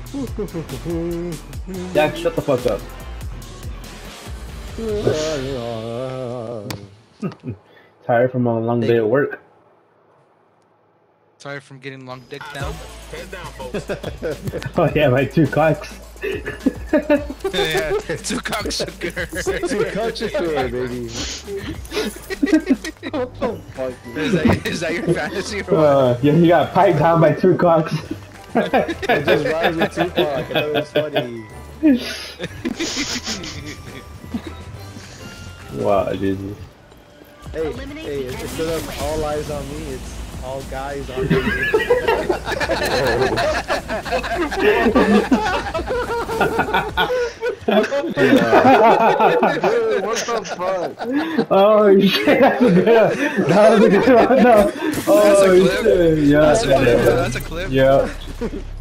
Jack, shut the fuck up. Tired from a long day at work. Sorry from getting long dick down. Head down, folks. Oh yeah, my 2 cocks. Yeah, 2 cocksucker. 2 cocksucker, baby. What the fuck? Is that your fantasy or what? Yeah, he got piped down by 2 cocks. I just rhymes with Tupac. I thought it was funny. Wow, Jesus. Hey, instead of all eyes on me, it's all guys on me. Dude, what the fuck? Oh shit, that's a good one. That was a good one. No. Oh, That's a clip. shit. Yeah, That's a clip. That's a clip. Yeah.